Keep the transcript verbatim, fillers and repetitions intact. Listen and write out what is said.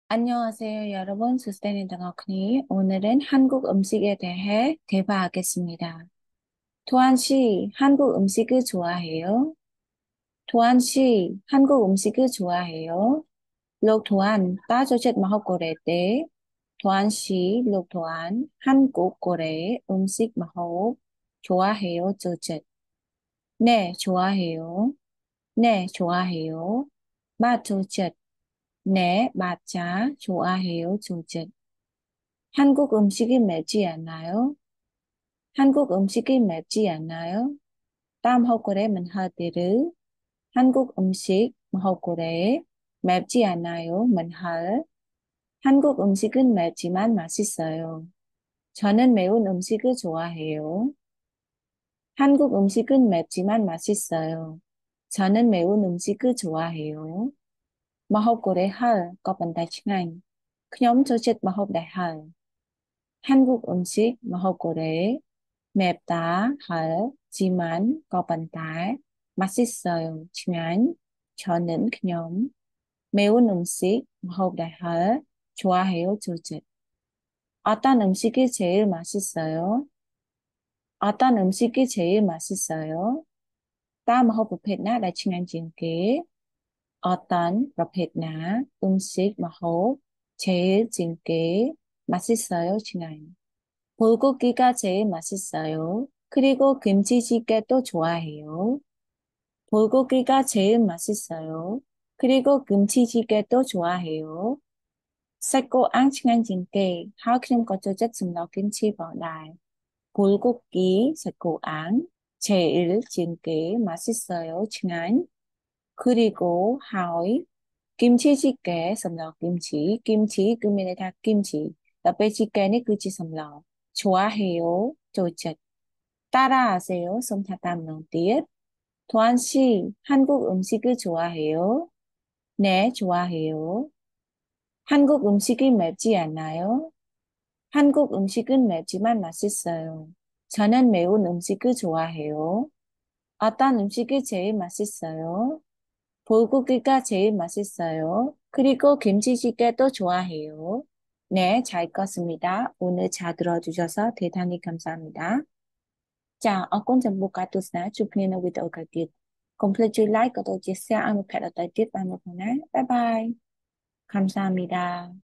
안녕하세요, 여러분. 수스테인 등학니 오늘은 한국 음식에 대해 대화하겠습니다. 도한 씨, 한국 음식을 좋아해요? 도한 씨, 한국 음식을 좋아해요? Lộc Thuan, ta cho chết mà học cổ rễ tế. Thuan sĩ, Lộc Thuan, 한국 고래 음식 mahop 좋아해요, 저chết. 네, 좋아해요. 네, 좋아해요. 맛 저chết. 네, 맞아. 좋아해요, 저chết. 한국 음식이 맵지 않나요? 한국 음식이 맵지 않나요? Tam hậu Cô mình hơi tì rứ. 한국 음식 hậu Cô 맵지 않아요? mình hơi. 한국 음식은 맵지만 맛있어요. 저는 매운 음식을 좋아해요. 한국 음식은 맵지만 맛있어요. 저는 매운 음식을 좋아해요. Mà hậu Cô hơi có bàn tay tiếng Anh. nhóm cho chết mà hậu đại hơi. 한국 음식 hậu Cô 맵다 하지만 거반달 맛있어요. 지만 저는 그냥 매운 음식 먹어야 할 좋아해요. 조제. 어떤 음식이 제일 맛있어요? 어떤 음식이 제일 맛있어요? Ta mà hộp ผ็ดนะđại chừng ăn chừng kế. 어떤 ผ็ดนะ 음식 mà hộp 제일 chừng kế 맛있어요. 지난. 불고기가 제일 맛있어요. 그리고 김치찌개도 좋아해요. 불고기가 제일 맛있어요. 그리고 김치찌개도 좋아해요. Sách ăn chừng chừng kề, hao krim có cho chất sừng lò kim chi vào đài. 불고기 sách ăn, 제일 chừng 맛있어요. 칭한. 그리고 하의 김치찌개 sầm lò 김치, 김치 그면에 다 김치. 옆에 찌개는 그치 sầm lò. 좋아해요. 조chất. 따라하세요. 솜사탕 명띠. 도한 씨, 한국 음식을 좋아해요? 네, 좋아해요. 한국 음식이 맵지 않나요? 한국 음식은 맵지만 맛있어요. 저는 매운 음식을 좋아해요. 어떤 음식이 제일 맛있어요? 불고기가 제일 맛있어요. 그리고 김치찌개도 좋아해요. 네, 잘 읽었습니다. 오늘 잘 들어주셔서 대단히 감사합니다. Chào, ở cuốn trình bục cả tụi sá chụp hình ở video cả tiết. Cùng 플레이 like và tôi chia sẻ một cái ở tại tiết và một phần Bye bye. 감사합니다.